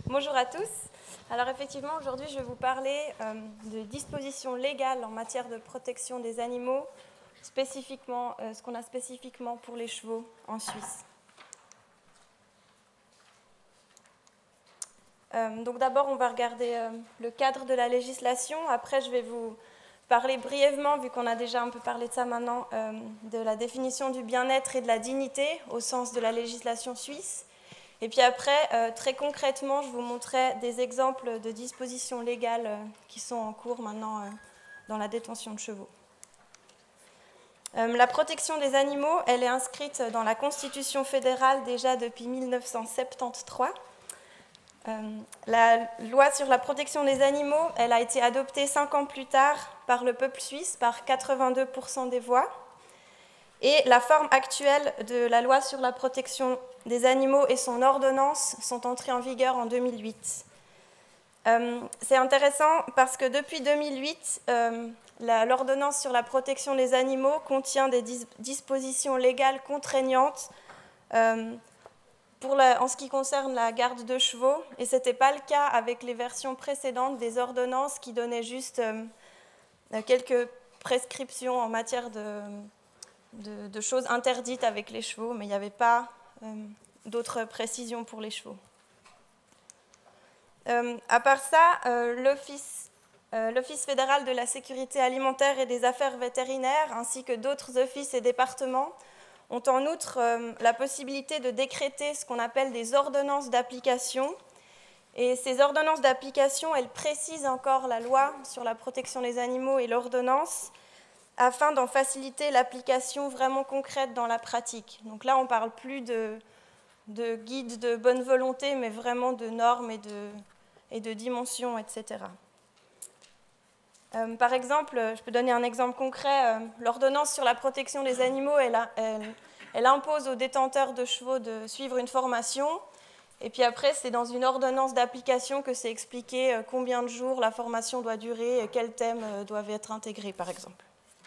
Bonjour à tous. Alors effectivement, aujourd'hui, je vais vous parler de dispositions légales en matière de protection des animaux, spécifiquement ce qu'on a spécifiquement pour les chevaux en Suisse. Donc d'abord, on va regarder le cadre de la législation. Après, je vais vous parler brièvement, vu qu'on a déjà un peu parlé de ça maintenant, de la définition du bien-être et de la dignité au sens de la législation suisse. Et puis après, très concrètement, je vous montrerai des exemples de dispositions légales qui sont en cours maintenant dans la détention de chevaux. La protection des animaux, elle est inscrite dans la Constitution fédérale déjà depuis 1973. La loi sur la protection des animaux, elle a été adoptée 5 ans plus tard par le peuple suisse, par 82% des voix. Et la forme actuelle de la loi sur la protection des animaux et son ordonnance sont entrées en vigueur en 2008. C'est intéressant parce que depuis 2008, l'ordonnance sur la protection des animaux contient des dispositions légales contraignantes en ce qui concerne la garde de chevaux, et ce n'était pas le cas avec les versions précédentes des ordonnances qui donnaient juste quelques prescriptions en matière de choses interdites avec les chevaux, mais il n'y avait pas d'autres précisions pour les chevaux. À part ça, l'Office fédéral de la sécurité alimentaire et des affaires vétérinaires, ainsi que d'autres offices et départements, ont en outre la possibilité de décréter ce qu'on appelle des ordonnances d'application. Et ces ordonnances d'application, elles précisent encore la loi sur la protection des animaux et l'ordonnance, afin d'en faciliter l'application vraiment concrète dans la pratique. Donc là, on ne parle plus de guides de bonne volonté, mais vraiment de normes et de dimensions, etc. Par exemple, je peux donner un exemple concret. L'ordonnance sur la protection des animaux, elle impose aux détenteurs de chevaux de suivre une formation. Et puis après, c'est dans une ordonnance d'application que c'est expliqué combien de jours la formation doit durer et quels thèmes doivent être intégrés, par exemple.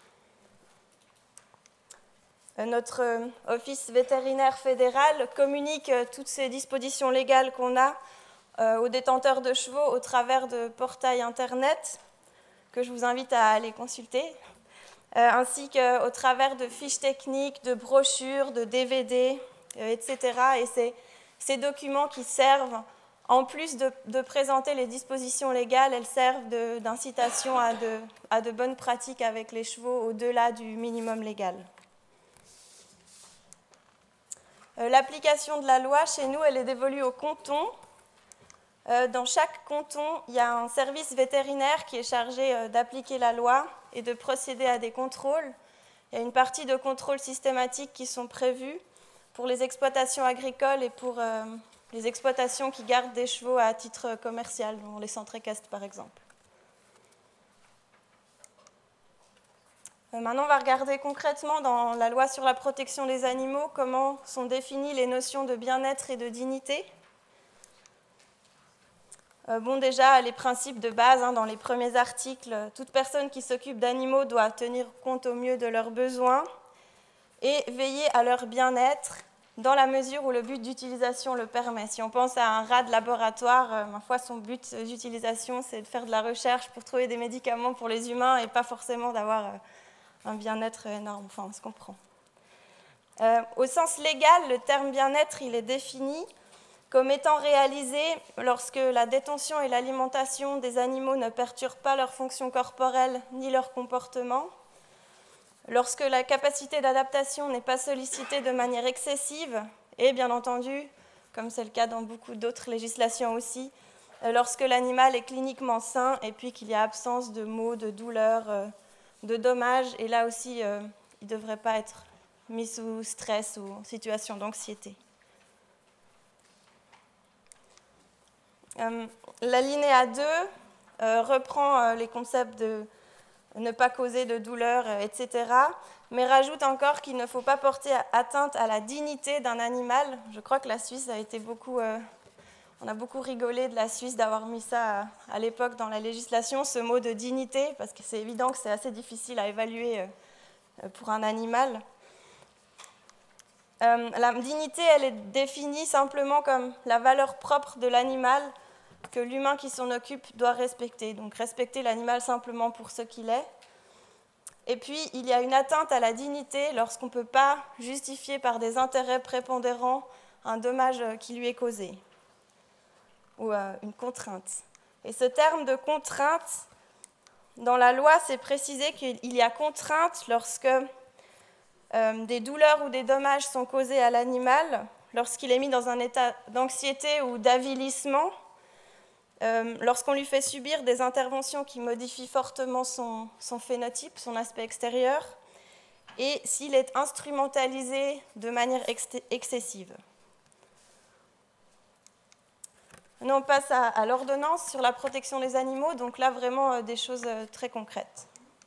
Notre office vétérinaire fédéral communique toutes ces dispositions légales qu'on a aux détenteurs de chevaux au travers de portails Internet que je vous invite à aller consulter, ainsi qu'au travers de fiches techniques, de brochures, de DVD, etc. Et c'est ces documents qui servent, en plus de présenter les dispositions légales, elles servent d'incitation à de bonnes pratiques avec les chevaux au-delà du minimum légal. L'application de la loi, chez nous, elle est dévolue au canton. Dans chaque canton, il y a un service vétérinaire qui est chargé d'appliquer la loi et de procéder à des contrôles. Il y a une partie de contrôles systématiques qui sont prévues pour les exploitations agricoles et pour les exploitations qui gardent des chevaux à titre commercial, dont les centres équestres, par exemple. Maintenant, on va regarder concrètement dans la loi sur la protection des animaux comment sont définies les notions de bien-être et de dignité. Déjà, les principes de base, dans les premiers articles, toute personne qui s'occupe d'animaux doit tenir compte au mieux de leurs besoins et veiller à leur bien-être dans la mesure où le but d'utilisation le permet. Si on pense à un rat de laboratoire, ma foi, son but d'utilisation, c'est de faire de la recherche pour trouver des médicaments pour les humains et pas forcément d'avoir un bien-être énorme, enfin on se comprend. Au sens légal, le terme bien-être, il est défini comme étant réalisé lorsque la détention et l'alimentation des animaux ne perturbent pas leur fonction corporelle ni leur comportement, lorsque la capacité d'adaptation n'est pas sollicitée de manière excessive, et bien entendu, comme c'est le cas dans beaucoup d'autres législations aussi, lorsque l'animal est cliniquement sain et puis qu'il y a absence de maux, de douleurs, de dommages, et là aussi, il ne devrait pas être mis sous stress ou en situation d'anxiété. L'alinéa 2 reprend les concepts de ne pas causer de douleur, etc., mais rajoute encore qu'il ne faut pas porter atteinte à la dignité d'un animal. Je crois que la Suisse a été on a beaucoup rigolé de la Suisse d'avoir mis ça à l'époque dans la législation, ce mot de dignité, parce que c'est évident que c'est assez difficile à évaluer pour un animal. La dignité, elle est définie simplement comme la valeur propre de l'animal que l'humain qui s'en occupe doit respecter. Donc respecter l'animal simplement pour ce qu'il est. Et puis, il y a une atteinte à la dignité lorsqu'on ne peut pas justifier par des intérêts prépondérants un dommage qui lui est causé, ou une contrainte. Et ce terme de contrainte, dans la loi, c'est précisé qu'il y a contrainte lorsque des douleurs ou des dommages sont causés à l'animal, lorsqu'il est mis dans un état d'anxiété ou d'avilissement, lorsqu'on lui fait subir des interventions qui modifient fortement son phénotype, son aspect extérieur, et s'il est instrumentalisé de manière excessive. Nous, on passe à l'ordonnance sur la protection des animaux, donc là, vraiment des choses très concrètes.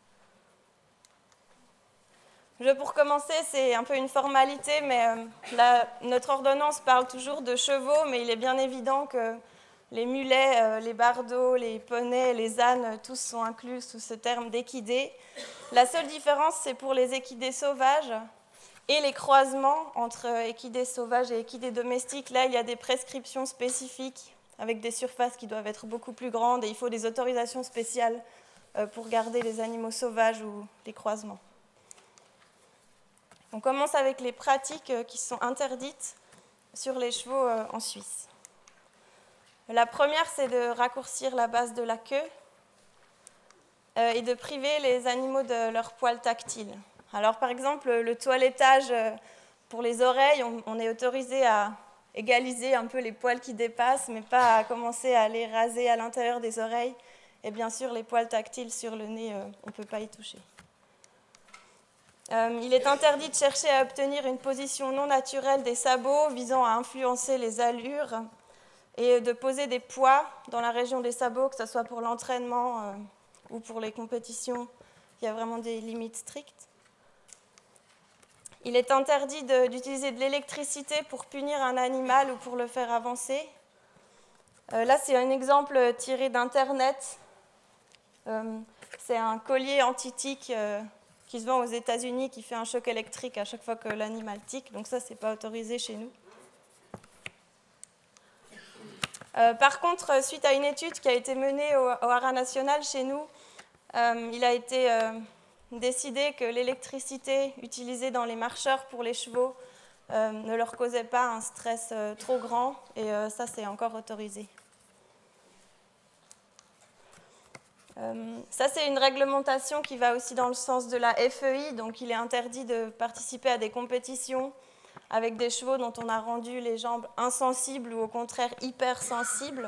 Pour commencer, c'est un peu une formalité, mais notre ordonnance parle toujours de chevaux, mais il est bien évident que les mulets, les bardeaux, les poneys, les ânes, tous sont inclus sous ce terme d'équidés. La seule différence, c'est pour les équidés sauvages et les croisements entre équidés sauvages et équidés domestiques. Là, il y a des prescriptions spécifiques avec des surfaces qui doivent être beaucoup plus grandes et il faut des autorisations spéciales pour garder les animaux sauvages ou les croisements. On commence avec les pratiques qui sont interdites sur les chevaux en Suisse. La première, c'est de raccourcir la base de la queue et de priver les animaux de leurs poils tactiles. Alors, par exemple, le toilettage pour les oreilles, on est autorisé à égaliser un peu les poils qui dépassent, mais pas à commencer à les raser à l'intérieur des oreilles. Et bien sûr, les poils tactiles sur le nez, on ne peut pas y toucher. Il est interdit de chercher à obtenir une position non naturelle des sabots visant à influencer les allures et de poser des poids dans la région des sabots, que ce soit pour l'entraînement ou pour les compétitions. Il y a vraiment des limites strictes. Il est interdit d'utiliser de l'électricité pour punir un animal ou pour le faire avancer. Là, c'est un exemple tiré d'Internet. C'est un collier anti-tic qui se vend aux États-Unis qui fait un choc électrique à chaque fois que l'animal tique. Donc ça, ce n'est pas autorisé chez nous. Par contre, suite à une étude qui a été menée au Haras national chez nous, il a été décidé que l'électricité utilisée dans les marcheurs pour les chevaux ne leur causait pas un stress trop grand, et ça, c'est encore autorisé. Ça, c'est une réglementation qui va aussi dans le sens de la FEI, donc il est interdit de participer à des compétitions avec des chevaux dont on a rendu les jambes insensibles ou au contraire hypersensibles.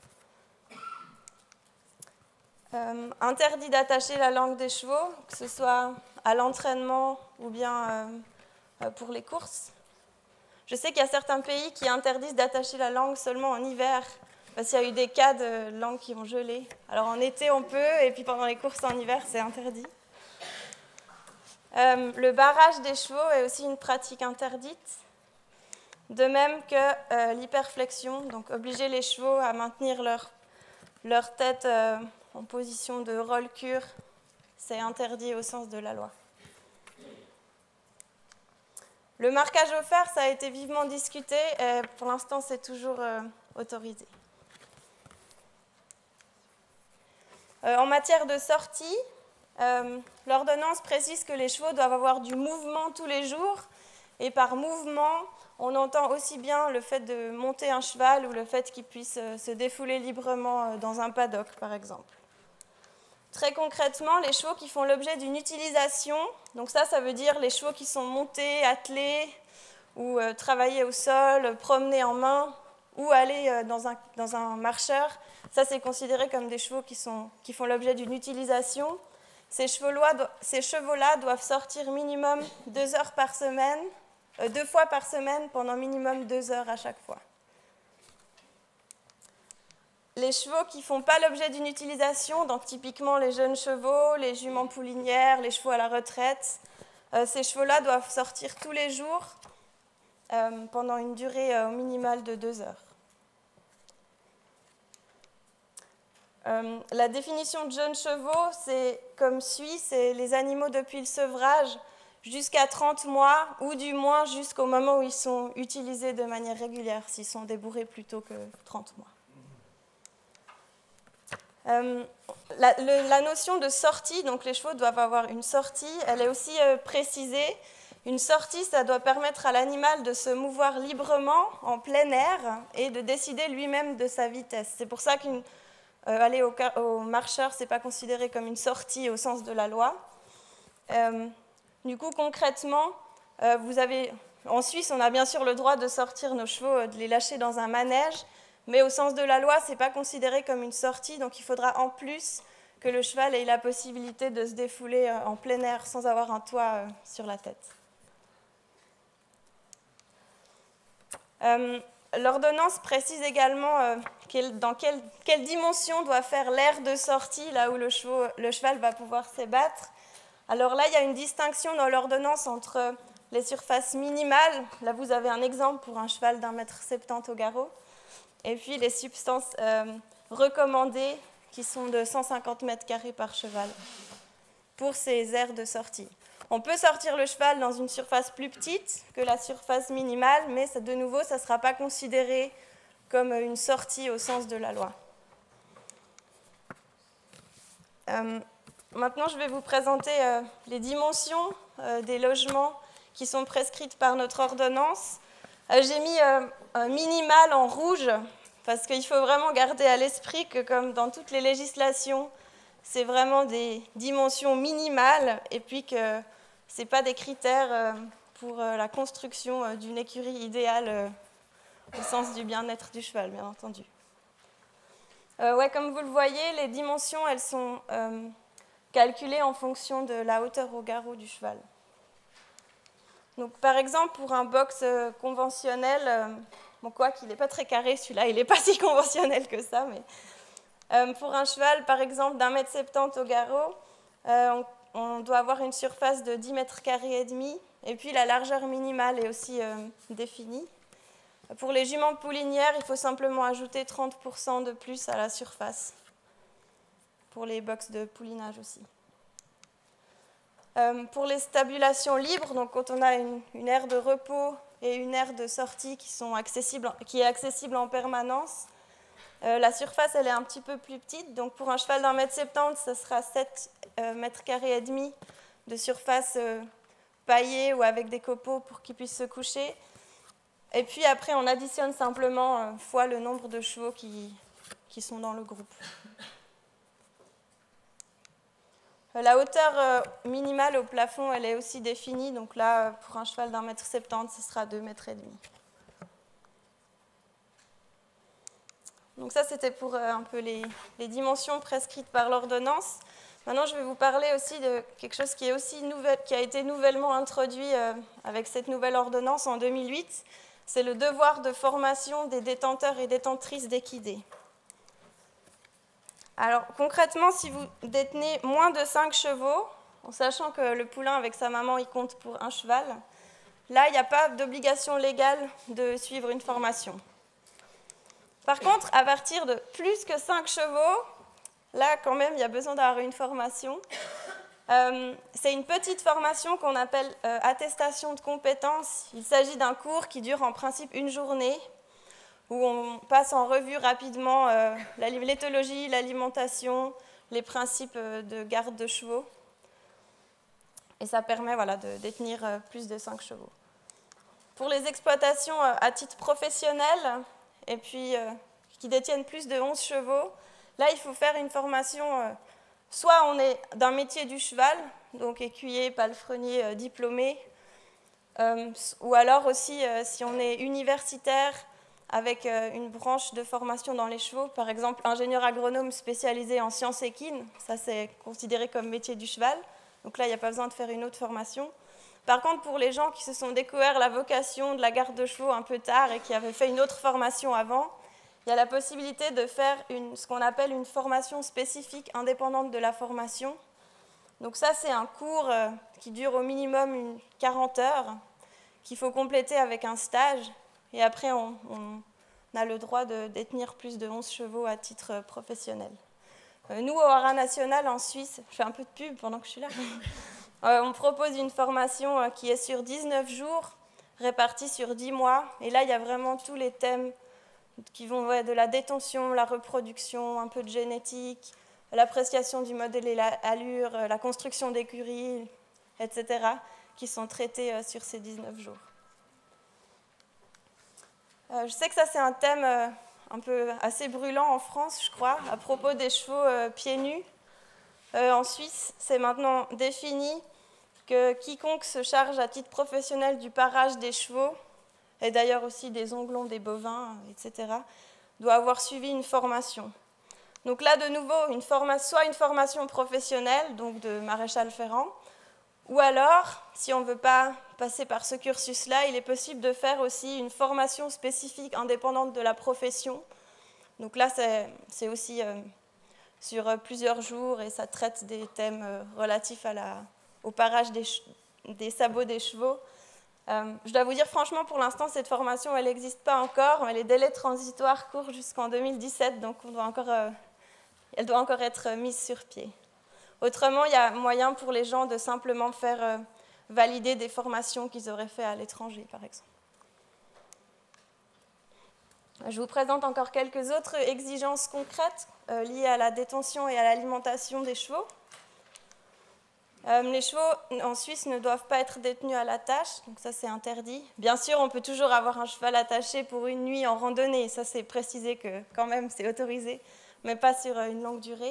Interdit d'attacher la langue des chevaux, que ce soit à l'entraînement ou bien pour les courses. Je sais qu'il y a certains pays qui interdisent d'attacher la langue seulement en hiver, parce qu'il y a eu des cas de langues qui ont gelé. Alors en été, on peut, et puis pendant les courses en hiver, c'est interdit. Le barrage des chevaux est aussi une pratique interdite, de même que l'hyperflexion, donc obliger les chevaux à maintenir leur tête en position de roll-cure, c'est interdit au sens de la loi. Le marquage au fer, ça a été vivement discuté, et pour l'instant, c'est toujours autorisé. En matière de sortie, l'ordonnance précise que les chevaux doivent avoir du mouvement tous les jours, et par mouvement, on entend aussi bien le fait de monter un cheval ou le fait qu'il puisse se défouler librement dans un paddock, par exemple. Très concrètement, les chevaux qui font l'objet d'une utilisation, donc ça veut dire les chevaux qui sont montés, attelés, ou travailler au sol, promener en main, ou aller dans un marcheur, ça c'est considéré comme des chevaux qui font l'objet d'une utilisation. Ces chevaux-là doivent sortir minimum 2 heures par semaine, 2 fois par semaine pendant minimum 2 heures à chaque fois. Les chevaux qui ne font pas l'objet d'une utilisation, donc typiquement les jeunes chevaux, les juments poulinières, les chevaux à la retraite, ces chevaux-là doivent sortir tous les jours pendant une durée au minimal de 2 heures. La définition de jeunes chevaux, c'est comme suit, c'est les animaux depuis le sevrage jusqu'à 30 mois, ou du moins jusqu'au moment où ils sont utilisés de manière régulière, s'ils sont débourrés plus tôt que 30 mois. La notion de sortie, donc les chevaux doivent avoir une sortie, elle est aussi précisée. Une sortie, ça doit permettre à l'animal de se mouvoir librement en plein air et de décider lui-même de sa vitesse. C'est pour ça qu'aller au marcheur, ce n'est pas considéré comme une sortie au sens de la loi. Du coup, concrètement, en Suisse, on a bien sûr le droit de sortir nos chevaux, de les lâcher dans un manège, mais au sens de la loi, ce n'est pas considéré comme une sortie, donc il faudra en plus que le cheval ait la possibilité de se défouler en plein air sans avoir un toit sur la tête. L'ordonnance précise également dans quelle dimension doit faire l'aire de sortie, là où le cheval va pouvoir s'ébattre. Alors là, il y a une distinction dans l'ordonnance entre les surfaces minimales, là vous avez un exemple pour un cheval d'1,70 m au garrot, et puis les substances recommandées qui sont de 150 m² par cheval pour ces aires de sortie. On peut sortir le cheval dans une surface plus petite que la surface minimale, mais de nouveau, ça ne sera pas considéré comme une sortie au sens de la loi. Maintenant, je vais vous présenter les dimensions des logements qui sont prescrites par notre ordonnance. J'ai mis un minimal en rouge, parce qu'il faut vraiment garder à l'esprit que, comme dans toutes les législations, c'est vraiment des dimensions minimales, et puis que ce n'est pas des critères pour la construction d'une écurie idéale au sens du bien-être du cheval, bien entendu. Comme vous le voyez, les dimensions, elles sont calculées en fonction de la hauteur au garrot du cheval. Donc, par exemple, pour un box conventionnel, quoi qu'il n'est pas très carré, celui-là, il n'est pas si conventionnel que ça, mais pour un cheval, par exemple, d'1,70 m au garrot, on doit avoir une surface de 10 m² et demi, et puis la largeur minimale est aussi définie. Pour les juments poulinières, il faut simplement ajouter 30% de plus à la surface, pour les box de poulinage aussi. Pour les stabulations libres, donc quand on a une aire de repos et une aire de sortie qui est accessible en permanence, la surface elle est un petit peu plus petite. Donc pour un cheval d'1,70 m, ce sera 7 m² et demi de surface paillée ou avec des copeaux pour qu'il puisse se coucher. Et puis après, on additionne simplement fois le nombre de chevaux qui sont dans le groupe. La hauteur minimale au plafond, elle est aussi définie. Donc là, pour un cheval d'1,70 m, ce sera 2 m et demi. Donc ça, c'était pour un peu les dimensions prescrites par l'ordonnance. Maintenant, je vais vous parler aussi de quelque chose qui a été nouvellement introduit avec cette nouvelle ordonnance en 2008. C'est le devoir de formation des détenteurs et détentrices d'équidés. Alors, concrètement, si vous détenez moins de 5 chevaux, en sachant que le poulain avec sa maman, il compte pour un cheval, là, il n'y a pas d'obligation légale de suivre une formation. Par contre, à partir de plus que 5 chevaux, là, quand même, il y a besoin d'avoir une formation. C'est une petite formation qu'on appelle attestation de compétences. Il s'agit d'un cours qui dure en principe une journée, où on passe en revue rapidement l'éthologie, l'alimentation, les principes de garde de chevaux. Et ça permet de détenir plus de 5 chevaux. Pour les exploitations à titre professionnel, et puis qui détiennent plus de 11 chevaux, là, il faut faire une formation, soit on est d'un métier du cheval, donc écuyer, palefrenier, diplômé, ou alors aussi si on est universitaire, avec une branche de formation dans les chevaux, par exemple ingénieur agronome spécialisé en sciences équines, ça c'est considéré comme métier du cheval, donc là il n'y a pas besoin de faire une autre formation. Par contre, pour les gens qui se sont découvert la vocation de la garde de chevaux un peu tard et qui avaient fait une autre formation avant, il y a la possibilité de faire ce qu'on appelle une formation spécifique indépendante de la formation. Donc ça c'est un cours qui dure au minimum 40 heures, qu'il faut compléter avec un stage. Et après, on a le droit de détenir plus de 11 chevaux à titre professionnel. Nous, au Haras National, en Suisse, je fais un peu de pub pendant que je suis là, on propose une formation qui est sur 19 jours, répartie sur 10 mois. Et là, il y a vraiment tous les thèmes qui vont de la détention, la reproduction, un peu de génétique, l'appréciation du modèle et l'allure, la construction d'écuries, etc., qui sont traités sur ces 19 jours. Je sais que ça, c'est un thème un peu assez brûlant en France, je crois, à propos des chevaux pieds nus. En Suisse, c'est maintenant défini que quiconque se charge à titre professionnel du parage des chevaux, et d'ailleurs aussi des onglons des bovins, etc., doit avoir suivi une formation. Donc là, de nouveau, soit une formation professionnelle, donc de maréchal ferrant, ou alors, si on ne veut pas passer par ce cursus-là, il est possible de faire aussi une formation spécifique indépendante de la profession. Donc là, c'est aussi sur plusieurs jours et ça traite des thèmes relatifs au parage des sabots des chevaux. Je dois vous dire, franchement, pour l'instant, cette formation, elle n'existe pas encore, mais les délais transitoires courent jusqu'en 2017, donc elle doit encore être mise sur pied. Autrement, il y a moyen pour les gens de simplement faire valider des formations qu'ils auraient fait à l'étranger, par exemple. Je vous présente encore quelques autres exigences concrètes liées à la détention et à l'alimentation des chevaux. Les chevaux en Suisse ne doivent pas être détenus à l'attache, donc ça c'est interdit. Bien sûr, on peut toujours avoir un cheval attaché pour une nuit en randonnée, ça c'est précisé que quand même c'est autorisé, mais pas sur une longue durée.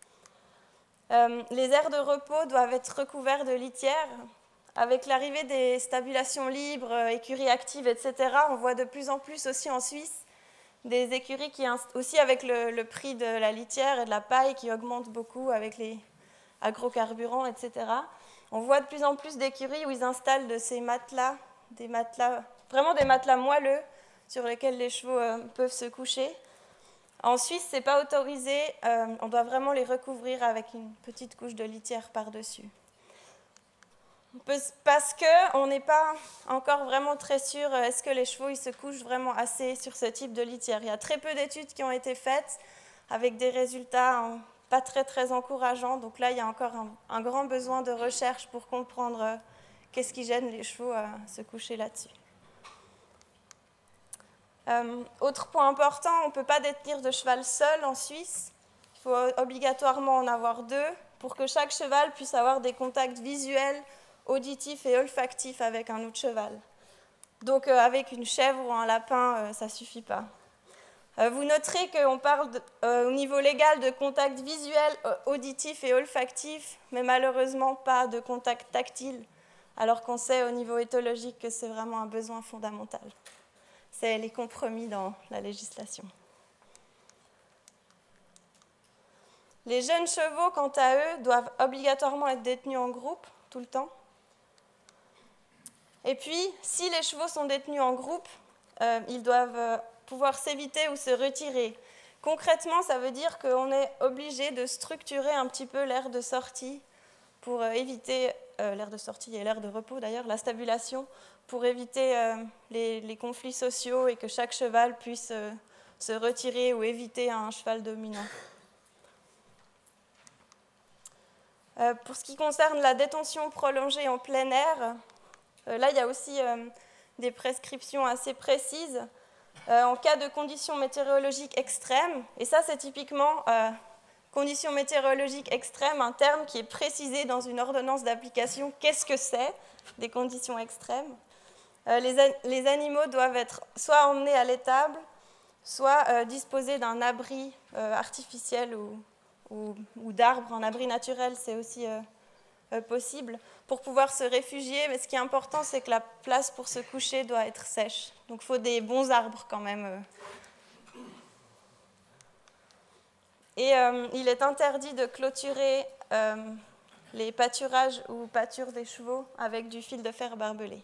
Les aires de repos doivent être recouverts de litières. Avec l'arrivée des stabulations libres, écuries actives, etc., on voit de plus en plus aussi en Suisse des écuries qui, aussi avec le prix de la litière et de la paille qui augmente beaucoup avec les agrocarburants, etc. On voit de plus en plus d'écuries où ils installent de ces matelas, vraiment des matelas moelleux sur lesquels les chevaux peuvent se coucher. En Suisse, ce n'est pas autorisé, on doit vraiment les recouvrir avec une petite couche de litière par-dessus. Parce qu'on n'est pas encore vraiment très sûr, est-ce que les chevaux ils se couchent vraiment assez sur ce type de litière. Il y a très peu d'études qui ont été faites avec des résultats pas très, très encourageants. Donc là, il y a encore un grand besoin de recherche pour comprendre qu'est-ce qui gêne les chevaux à se coucher là-dessus. Autre point important, on ne peut pas détenir de cheval seul en Suisse. Il faut obligatoirement en avoir deux pour que chaque cheval puisse avoir des contacts visuels, auditifs et olfactifs avec un autre cheval. Donc avec une chèvre ou un lapin, ça ne suffit pas. Vous noterez qu'on parle au niveau légal de contact visuel, auditif et olfactif, mais malheureusement pas de contact tactile, alors qu'on sait au niveau éthologique que c'est vraiment un besoin fondamental. C'est les compromis dans la législation. Les jeunes chevaux, quant à eux, doivent obligatoirement être détenus en groupe tout le temps. Et puis, si les chevaux sont détenus en groupe, ils doivent pouvoir s'éviter ou se retirer. Concrètement, ça veut dire qu'on est obligé de structurer un petit peu l'aire de sortie pour éviter, l'aire de sortie et l'aire de repos d'ailleurs, la stabulation, pour éviter les conflits sociaux et que chaque cheval puisse se retirer ou éviter un cheval dominant. Pour ce qui concerne la détention prolongée en plein air, là il y a aussi des prescriptions assez précises en cas de conditions météorologiques extrêmes, et ça c'est typiquement conditions météorologiques extrêmes, un terme qui est précisé dans une ordonnance d'application. Qu'est-ce que c'est, des conditions extrêmes? Les animaux doivent être soit emmenés à l'étable, soit disposés d'un abri artificiel ou d'arbres. Un abri naturel, c'est aussi possible, pour pouvoir se réfugier. Mais ce qui est important, c'est que la place pour se coucher doit être sèche. Donc il faut des bons arbres quand même. Et il est interdit de clôturer les pâturages ou pâtures des chevaux avec du fil de fer barbelé.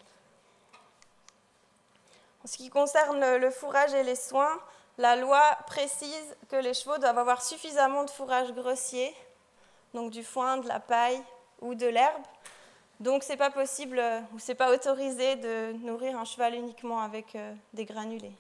En ce qui concerne le fourrage et les soins, la loi précise que les chevaux doivent avoir suffisamment de fourrage grossier, donc du foin, de la paille ou de l'herbe. Donc ce n'est pas possible ou ce n'est pas autorisé de nourrir un cheval uniquement avec des granulés.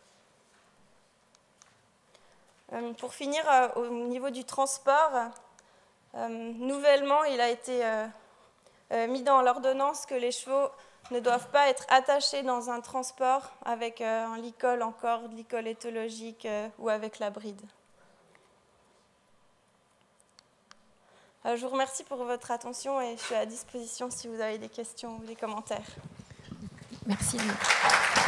Pour finir, au niveau du transport, nouvellement, il a été mis dans l'ordonnance que les chevaux ne doivent pas être attachés dans un transport avec un licol en corde, licol éthologique ou avec la bride. Je vous remercie pour votre attention et je suis à disposition si vous avez des questions ou des commentaires. Merci.